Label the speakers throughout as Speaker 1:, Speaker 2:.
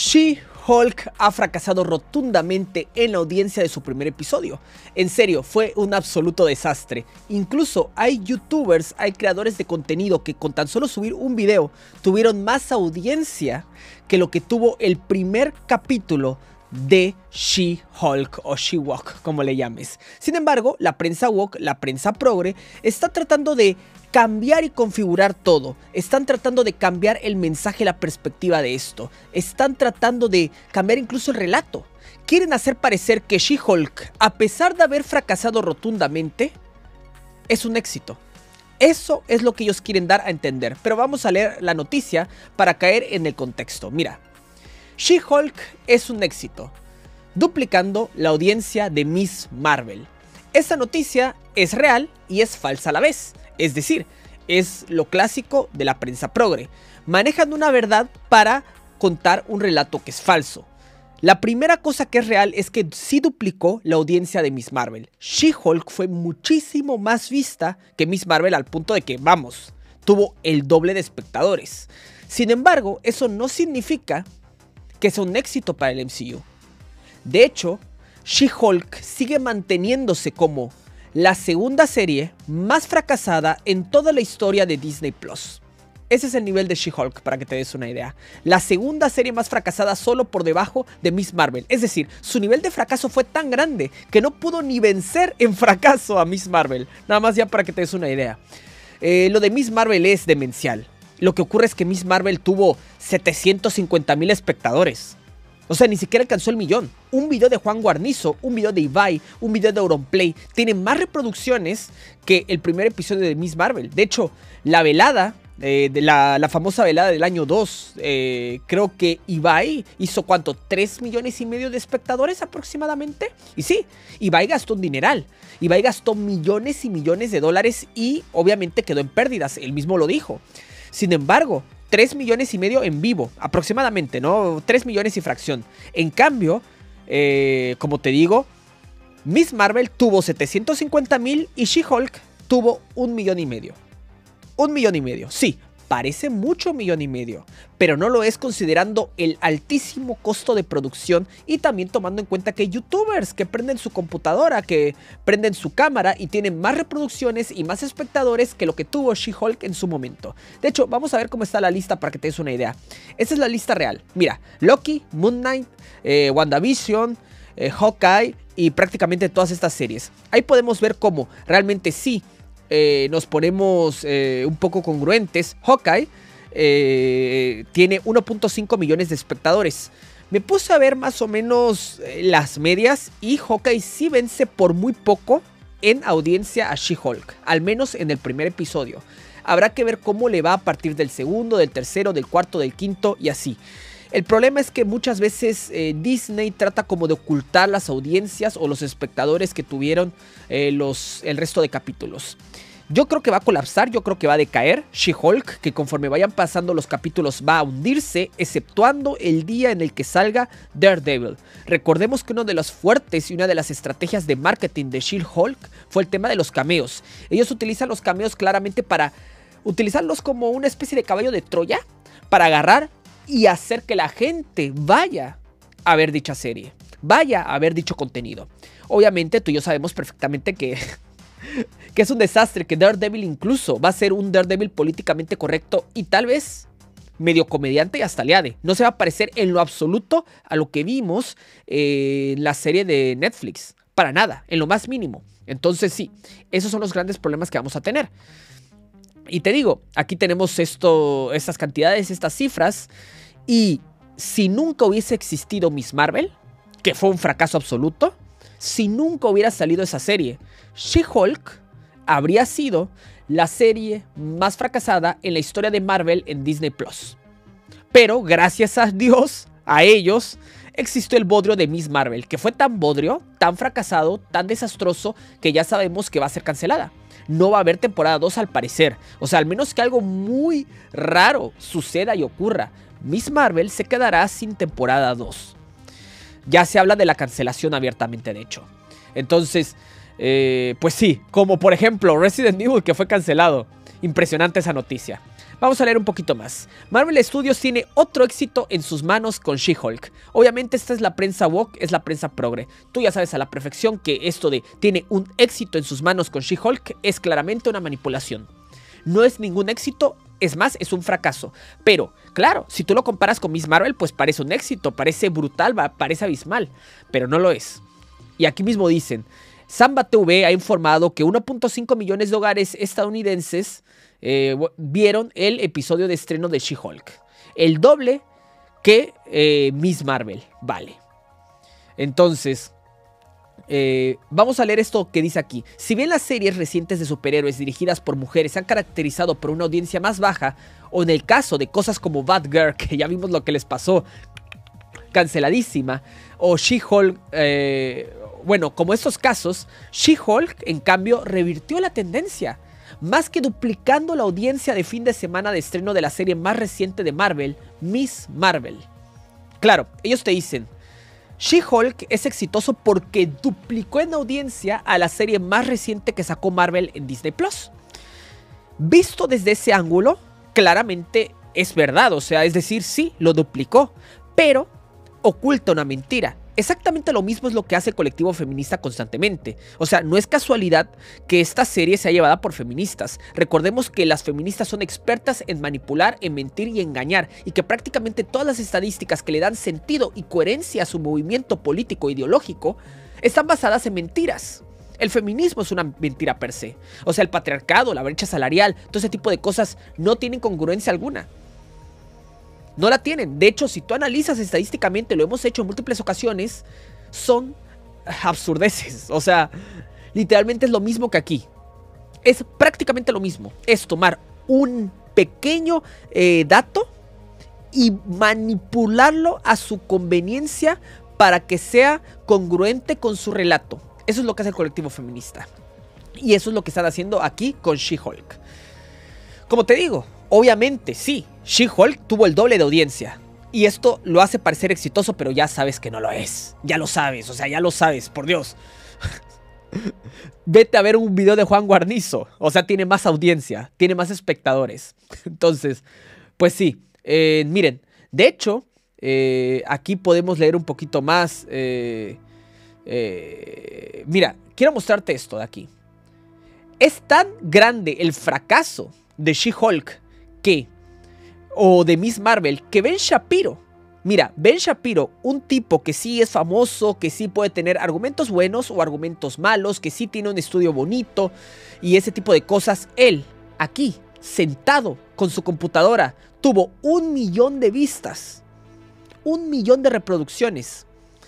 Speaker 1: She-Hulk ha fracasado rotundamente en la audiencia de su primer episodio. En serio, fue un absoluto desastre. Incluso hay youtubers, hay creadores de contenido que con tan solo subir un video tuvieron más audiencia que lo que tuvo el primer capítulo de She-Hulk o She-Hulk, como le llames. Sin embargo, la prensa woke, la prensa progre, está tratando de cambiar y configurar todo. Están tratando de cambiar el mensaje, la perspectiva de esto. Están tratando de cambiar incluso el relato. Quieren hacer parecer que She-Hulk, a pesar de haber fracasado rotundamente, es un éxito. Eso es lo que ellos quieren dar a entender. Pero vamos a leer la noticia para caer en el contexto. Mira, She-Hulk es un éxito, duplicando la audiencia de Miss Marvel. Esta noticia es real y es falsa a la vez. Es decir, es lo clásico de la prensa progre. Manejan una verdad para contar un relato que es falso. La primera cosa que es real es que sí duplicó la audiencia de Miss Marvel. She-Hulk fue muchísimo más vista que Miss Marvel al punto de que, vamos, tuvo el doble de espectadores. Sin embargo, eso no significa que sea un éxito para el MCU. De hecho, She-Hulk sigue manteniéndose como la segunda serie más fracasada en toda la historia de Disney Plus. Ese es el nivel de She-Hulk, para que te des una idea. La segunda serie más fracasada solo por debajo de Miss Marvel. Es decir, su nivel de fracaso fue tan grande que no pudo ni vencer en fracaso a Miss Marvel. Nada más ya para que te des una idea. Lo de Miss Marvel es demencial. Lo que ocurre es que Miss Marvel tuvo 750,000 espectadores. O sea, ni siquiera alcanzó el millón. Un video de Juan Guarnizo, un video de Ibai, un video de Auronplay tiene más reproducciones que el primer episodio de Miss Marvel. De hecho, la velada, la famosa velada del año 2, creo que Ibai hizo ¿cuánto? 3,5 millones de espectadores aproximadamente. Y sí, Ibai gastó un dineral. Ibai gastó millones y millones de dólares y obviamente quedó en pérdidas. Él mismo lo dijo. Sin embargo, 3,5 millones en vivo, aproximadamente, ¿no? 3 millones y fracción. En cambio, como te digo, Miss Marvel tuvo 750,000 y She-Hulk tuvo 1,5 millones. 1,5 millones, sí, parece mucho 1,5 millones, pero no lo es considerando el altísimo costo de producción y también tomando en cuenta que hay youtubers que prenden su computadora, que prenden su cámara y tienen más reproducciones y más espectadores que lo que tuvo She-Hulk en su momento. De hecho, vamos a ver cómo está la lista para que te des una idea. Esta es la lista real. Mira, Loki, Moon Knight, WandaVision, Hawkeye y prácticamente todas estas series. Ahí podemos ver cómo realmente sí nos ponemos un poco congruentes. Hawkeye tiene 1.5 millones de espectadores. Me puse a ver más o menos las medias y Hawkeye sí vence por muy poco en audiencia a She-Hulk, al menos en el primer episodio. Habrá que ver cómo le va a partir del segundo, del tercero, del cuarto, del quinto y así. El problema es que muchas veces Disney trata como de ocultar las audiencias o los espectadores que tuvieron el resto de capítulos. Yo creo que va a colapsar, yo creo que va a decaer She-Hulk, que conforme vayan pasando los capítulos va a hundirse, exceptuando el día en el que salga Daredevil. Recordemos que uno de los fuertes y una de las estrategias de marketing de She-Hulk fue el tema de los cameos. Ellos utilizan los cameos claramente para utilizarlos como una especie de caballo de Troya, para agarrar y hacer que la gente vaya a ver dicha serie, vaya a ver dicho contenido. Obviamente tú y yo sabemos perfectamente que es un desastre, que Daredevil incluso va a ser un Daredevil políticamente correcto y tal vez medio comediante y hasta leade. No se va a parecer en lo absoluto a lo que vimos en la serie de Netflix. Para nada, en lo más mínimo. Entonces sí, esos son los grandes problemas que vamos a tener. Y te digo, aquí tenemos estas cantidades, estas cifras. Y si nunca hubiese existido Miss Marvel, que fue un fracaso absoluto, si nunca hubiera salido esa serie, She-Hulk habría sido la serie más fracasada en la historia de Marvel en Disney Plus. Pero gracias a Dios, a ellos, existió el bodrio de Miss Marvel, que fue tan bodrio, tan fracasado, tan desastroso, que ya sabemos que va a ser cancelada. No va a haber temporada 2 al parecer. O sea, al menos que algo muy raro suceda y ocurra, Miss Marvel se quedará sin temporada 2. Ya se habla de la cancelación abiertamente, de hecho. Entonces, pues sí, como por ejemplo Resident Evil, que fue cancelado. Impresionante esa noticia. Vamos a leer un poquito más. Marvel Studios tiene otro éxito en sus manos con She-Hulk. Obviamente esta es la prensa woke, es la prensa progre. Tú ya sabes a la perfección que esto de tiene un éxito en sus manos con She-Hulk es claramente una manipulación. No es ningún éxito, es más, es un fracaso. Pero, claro, si tú lo comparas con Miss Marvel, pues parece un éxito, parece brutal, parece abismal, pero no lo es. Y aquí mismo dicen, Samba TV ha informado que 1.5 millones de hogares estadounidenses vieron el episodio de estreno de She-Hulk. El doble que Miss Marvel, vale. Entonces, vamos a leer esto que dice aquí. Si bien las series recientes de superhéroes dirigidas por mujeres se han caracterizado por una audiencia más baja, o en el caso de cosas como Batgirl, que ya vimos lo que les pasó, canceladísima, o She-Hulk, bueno, como estos casos, She-Hulk en cambio revirtió la tendencia, más que duplicando la audiencia de fin de semana de estreno de la serie más reciente de Marvel, Miss Marvel. Claro, ellos te dicen, She-Hulk es exitoso porque duplicó en audiencia a la serie más reciente que sacó Marvel en Disney Plus. Visto desde ese ángulo, claramente es verdad, o sea, es decir, sí, lo duplicó, pero oculta una mentira. Exactamente lo mismo es lo que hace el colectivo feminista constantemente. O sea, no es casualidad que esta serie sea llevada por feministas. Recordemos que las feministas son expertas en manipular, en mentir y engañar, y que prácticamente todas las estadísticas que le dan sentido y coherencia a su movimiento político e ideológico están basadas en mentiras. El feminismo es una mentira per se. O sea, el patriarcado, la brecha salarial, todo ese tipo de cosas no tienen congruencia alguna. No la tienen. De hecho, si tú analizas estadísticamente, lo hemos hecho en múltiples ocasiones, son absurdeces. O sea, literalmente es lo mismo que aquí. Es prácticamente lo mismo. Es tomar un pequeño dato y manipularlo a su conveniencia para que sea congruente con su relato. Eso es lo que hace el colectivo feminista. Y eso es lo que están haciendo aquí con She-Hulk. Como te digo, obviamente sí, She-Hulk tuvo el doble de audiencia. Y esto lo hace parecer exitoso, pero ya sabes que no lo es. Ya lo sabes, o sea, ya lo sabes, por Dios. Vete a ver un video de Juan Guarnizo. O sea, tiene más audiencia, tiene más espectadores. Entonces, pues sí, miren, de hecho, aquí podemos leer un poquito más. Mira, quiero mostrarte esto de aquí. Es tan grande el fracaso de She-Hulk o de Miss Marvel, que Ben Shapiro, mira, Ben Shapiro, un tipo que sí es famoso, que sí puede tener argumentos buenos o argumentos malos, que sí tiene un estudio bonito y ese tipo de cosas, él, aquí, sentado con su computadora, tuvo 1 millón de vistas, 1 millón de reproducciones,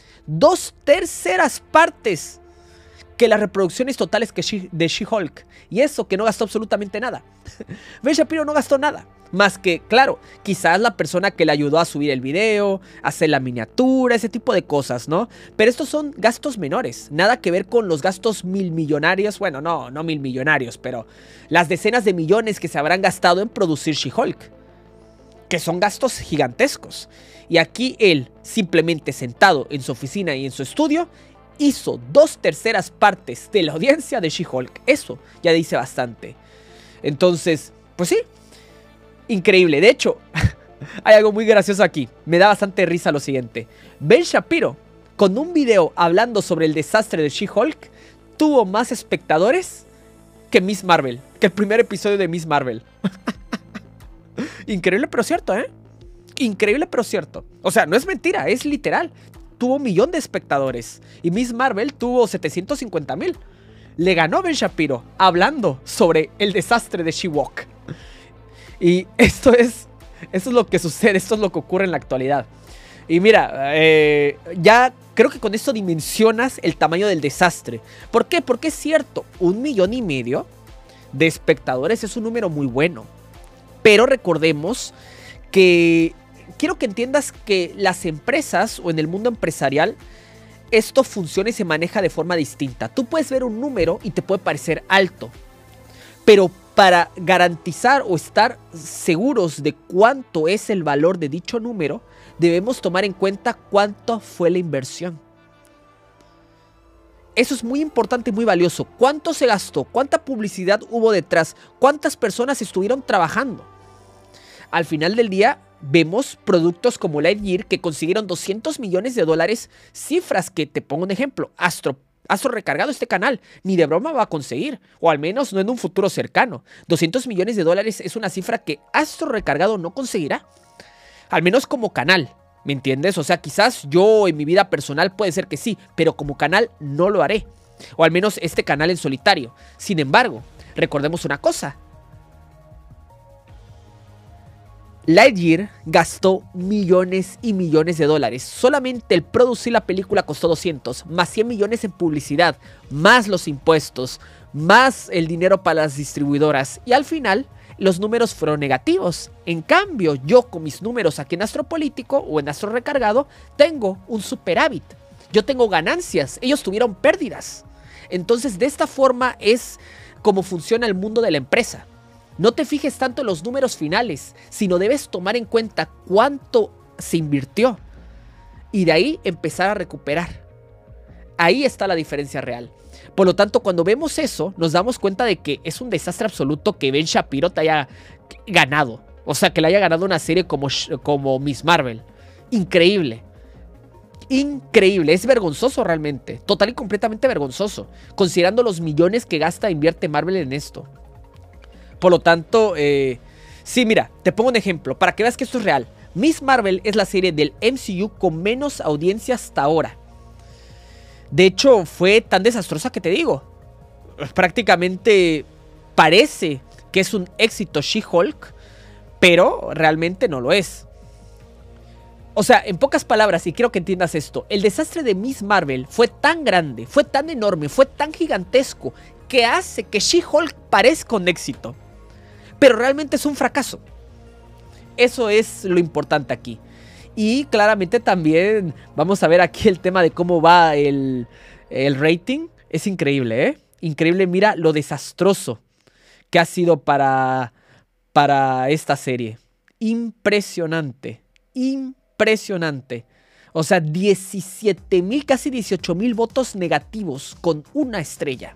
Speaker 1: 2/3 partes que las reproducciones totales de She-Hulk. Y eso que no gastó absolutamente nada. Ben Shapiro no gastó nada. Más que, claro, quizás la persona que le ayudó a subir el video, hacer la miniatura, ese tipo de cosas, ¿no? Pero estos son gastos menores. Nada que ver con los gastos milmillonarios. Bueno, no milmillonarios, pero las decenas de millones que se habrán gastado en producir She-Hulk. Que son gastos gigantescos. Y aquí él, simplemente sentado en su oficina y en su estudio, hizo 2/3 partes de la audiencia de She-Hulk. Eso ya dice bastante. Entonces, pues sí, increíble. De hecho, hay algo muy gracioso aquí. Me da bastante risa lo siguiente. Ben Shapiro, con un video hablando sobre el desastre de She-Hulk, tuvo más espectadores que Miss Marvel, que el primer episodio de Miss Marvel. Increíble pero cierto, ¿eh? Increíble pero cierto. O sea, no es mentira, es literal. Tuvo 1 millón de espectadores y Miss Marvel tuvo 750,000. Le ganó Ben Shapiro hablando sobre el desastre de She-Hulk. Y esto es lo que sucede, esto es lo que ocurre en la actualidad. Y mira, ya creo que con esto dimensionas el tamaño del desastre. ¿Por qué? Porque es cierto, 1,5 millones de espectadores es un número muy bueno. Pero recordemos que quiero que entiendas que las empresas o en el mundo empresarial esto funciona y se maneja de forma distinta. Tú puedes ver un número y te puede parecer alto, pero para garantizar o estar seguros de cuánto es el valor de dicho número, debemos tomar en cuenta cuánto fue la inversión. Eso es muy importante y muy valioso. ¿Cuánto se gastó? ¿Cuánta publicidad hubo detrás? ¿Cuántas personas estuvieron trabajando? Al final del día vemos productos como Lightyear que consiguieron $200 millones, cifras que te pongo un ejemplo. Astro recargado, este canal ni de broma va a conseguir, o al menos no en un futuro cercano. $200 millones es una cifra que Astro recargado no conseguirá, al menos como canal, ¿me entiendes? O sea, quizás yo en mi vida personal puede ser que sí, pero como canal no lo haré, o al menos este canal en solitario. Sin embargo, recordemos una cosa: Lightyear gastó millones y millones de dólares. Solamente el producir la película costó 200, más 100 millones en publicidad, más los impuestos, más el dinero para las distribuidoras. Y al final, los números fueron negativos. En cambio, yo con mis números aquí en Astro Político o en Astro Recargado, tengo un superávit. Yo tengo ganancias, ellos tuvieron pérdidas. Entonces, de esta forma es como funciona el mundo de la empresa. No te fijes tanto en los números finales, sino debes tomar en cuenta cuánto se invirtió y de ahí empezar a recuperar. Ahí está la diferencia real. Por lo tanto, cuando vemos eso, nos damos cuenta de que es un desastre absoluto que Ben Shapiro te haya ganado. O sea, que le haya ganado una serie como Miss Marvel. Increíble. Increíble, es vergonzoso realmente. Total y completamente vergonzoso, considerando los millones que gasta e invierte Marvel en esto. Por lo tanto, sí, mira, te pongo un ejemplo para que veas que esto es real. Miss Marvel es la serie del MCU con menos audiencia hasta ahora. De hecho, fue tan desastrosa que te digo, prácticamente parece que es un éxito She-Hulk, pero realmente no lo es. O sea, en pocas palabras, y quiero que entiendas esto, el desastre de Miss Marvel fue tan grande, fue tan enorme, fue tan gigantesco, que hace que She-Hulk parezca un éxito. Pero realmente es un fracaso. Eso es lo importante aquí. Y claramente también vamos a ver aquí el tema de cómo va el rating. Es increíble, ¿eh? Increíble, mira lo desastroso que ha sido para esta serie. Impresionante. Impresionante. O sea, 17,000, casi 18,000 votos negativos con una estrella.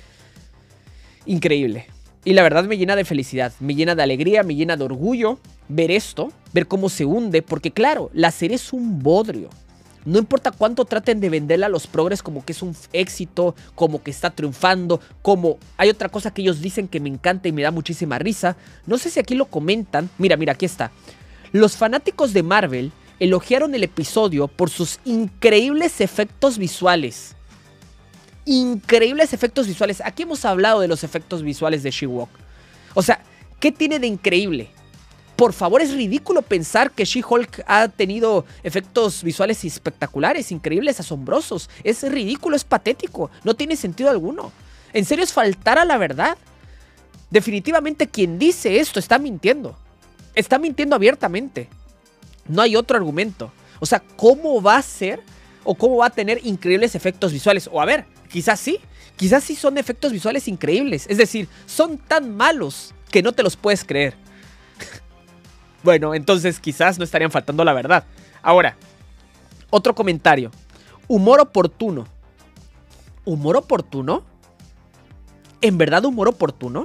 Speaker 1: Increíble. Y la verdad me llena de felicidad, me llena de alegría, me llena de orgullo ver esto, ver cómo se hunde, porque claro, la serie es un bodrio. No importa cuánto traten de venderla a los progres como que es un éxito, como que está triunfando, como hay otra cosa que ellos dicen que me encanta y me da muchísima risa. No sé si aquí lo comentan. Mira, aquí está. Los fanáticos de Marvel elogiaron el episodio por sus increíbles efectos visuales. Increíbles efectos visuales. Aquí hemos hablado de los efectos visuales de She-Hulk. O sea, ¿qué tiene de increíble? Por favor, es ridículo pensar que She-Hulk ha tenido efectos visuales espectaculares, increíbles, asombrosos. Es ridículo, es patético. No tiene sentido alguno. En serio, es faltar a la verdad. Definitivamente quien dice esto está mintiendo. Está mintiendo abiertamente. No hay otro argumento. O sea, ¿cómo va a ser o cómo va a tener increíbles efectos visuales? O a ver, quizás sí son efectos visuales increíbles. Es decir, son tan malos que no te los puedes creer. Bueno, entonces quizás no estarían faltando la verdad. Ahora, otro comentario. Humor oportuno. ¿Humor oportuno? ¿En verdad humor oportuno?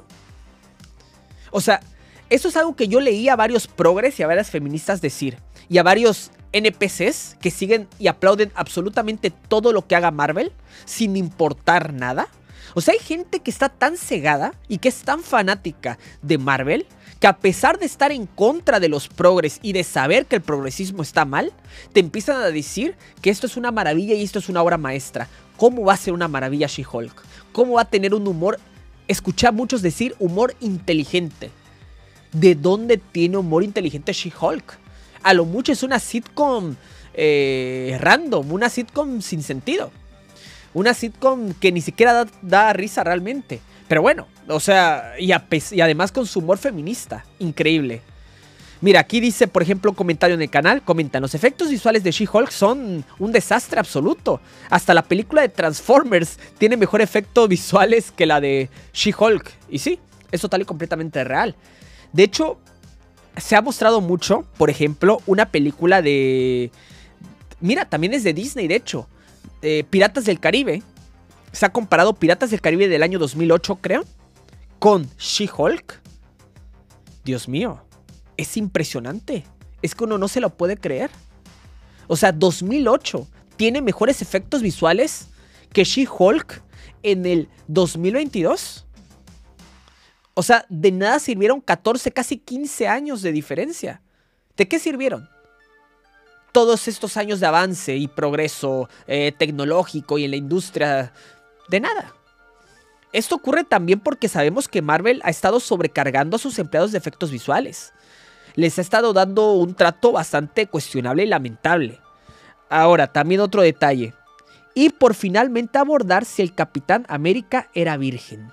Speaker 1: O sea, eso es algo que yo leí a varios progres y a varias feministas decir. Y a varios NPCs que siguen y aplauden absolutamente todo lo que haga Marvel sin importar nada. O sea, hay gente que está tan cegada y que es tan fanática de Marvel que a pesar de estar en contra de los progres y de saber que el progresismo está mal, te empiezan a decir que esto es una maravilla y esto es una obra maestra. ¿Cómo va a ser una maravilla She-Hulk? ¿Cómo va a tener un humor? Escuché a muchos decir humor inteligente. ¿De dónde tiene humor inteligente She-Hulk? A lo mucho es una sitcom random, una sitcom sin sentido. Una sitcom que ni siquiera da risa realmente. Pero bueno, o sea, y además con su humor feminista. Increíble. Mira, aquí dice, por ejemplo, un comentario en el canal. Comentan, los efectos visuales de She-Hulk son un desastre absoluto. Hasta la película de Transformers tiene mejor efectos visuales que la de She-Hulk. Y sí, es total y completamente real. De hecho, se ha mostrado mucho, por ejemplo, una película de... Mira, también es de Disney, de hecho. Piratas del Caribe. Se ha comparado Piratas del Caribe del año 2008, creo, con She-Hulk. Dios mío. Es impresionante. Es que uno no se lo puede creer. O sea, 2008 tiene mejores efectos visuales que She-Hulk en el 2022. O sea, de nada sirvieron 14, casi 15 años de diferencia. ¿De qué sirvieron todos estos años de avance y progreso tecnológico y en la industria? De nada. Esto ocurre también porque sabemos que Marvel ha estado sobrecargando a sus empleados de efectos visuales. Les ha estado dando un trato bastante cuestionable y lamentable. Ahora, también otro detalle. Y por finalmente abordar si el Capitán América era virgen.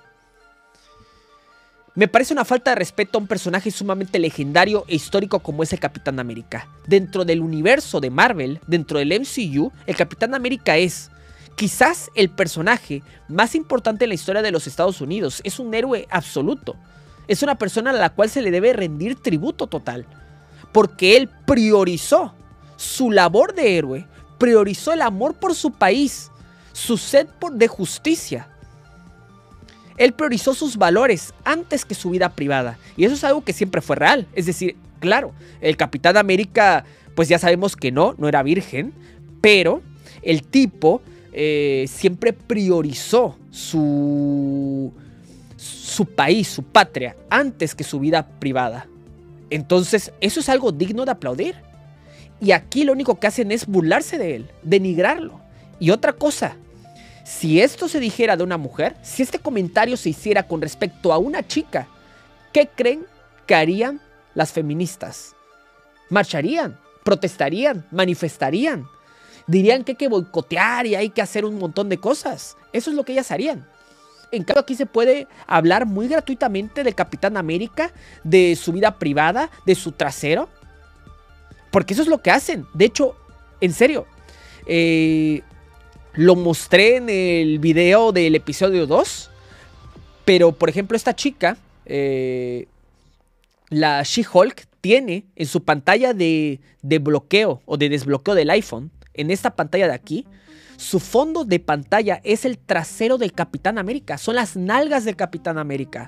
Speaker 1: Me parece una falta de respeto a un personaje sumamente legendario e histórico como es el Capitán América. Dentro del universo de Marvel, dentro del MCU, el Capitán América es quizás el personaje más importante en la historia de los Estados Unidos. Es un héroe absoluto. Es una persona a la cual se le debe rendir tributo total. Porque él priorizó su labor de héroe, priorizó el amor por su país, su sed de justicia. Él priorizó sus valores antes que su vida privada. Y eso es algo que siempre fue real. Es decir, claro, el Capitán América, pues ya sabemos que no era virgen. Pero el tipo siempre priorizó su país, su patria, antes que su vida privada. Entonces, eso es algo digno de aplaudir. Y aquí lo único que hacen es burlarse de él, denigrarlo. Y otra cosa, si esto se dijera de una mujer, si este comentario se hiciera con respecto a una chica, ¿qué creen que harían las feministas? Marcharían, protestarían, manifestarían. Dirían que hay que boicotear y hay que hacer un montón de cosas. Eso es lo que ellas harían. En cambio, aquí se puede hablar muy gratuitamente del Capitán América, de su vida privada, de su trasero. Porque eso es lo que hacen. De hecho, en serio, lo mostré en el video del episodio 2. Pero, por ejemplo, esta chica, la She-Hulk, tiene en su pantalla de bloqueo o de desbloqueo del iPhone, en esta pantalla de aquí, su fondo de pantalla es el trasero del Capitán América. Son las nalgas del Capitán América.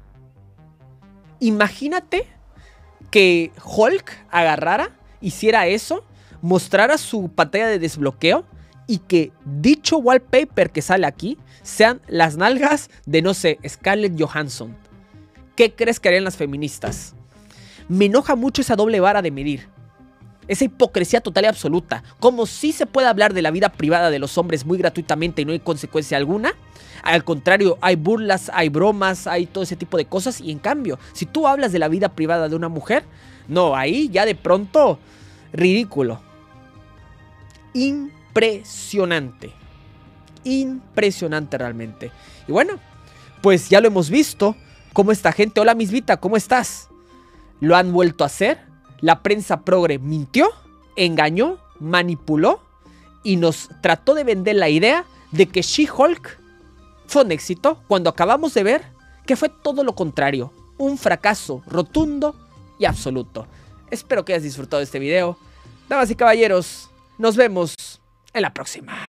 Speaker 1: Imagínate que Hulk agarrara, hiciera eso, mostrara su pantalla de desbloqueo y que dicho wallpaper que sale aquí sean las nalgas de, no sé, Scarlett Johansson. ¿Qué crees que harían las feministas? Me enoja mucho esa doble vara de medir. Esa hipocresía total y absoluta. Como si se puede hablar de la vida privada de los hombres muy gratuitamente y no hay consecuencia alguna. Al contrario, hay burlas, hay bromas, hay todo ese tipo de cosas. Y en cambio, si tú hablas de la vida privada de una mujer, no, ahí ya de pronto, ridículo. Impresionante. Impresionante realmente. Y bueno, pues ya lo hemos visto. Cómo esta gente, hola Misvita, ¿cómo estás? Lo han vuelto a hacer. La prensa progre mintió, engañó, manipuló y nos trató de vender la idea de que She-Hulk fue un éxito cuando acabamos de ver que fue todo lo contrario. Un fracaso rotundo y absoluto. Espero que hayas disfrutado de este video. Damas y caballeros, nos vemos en la próxima.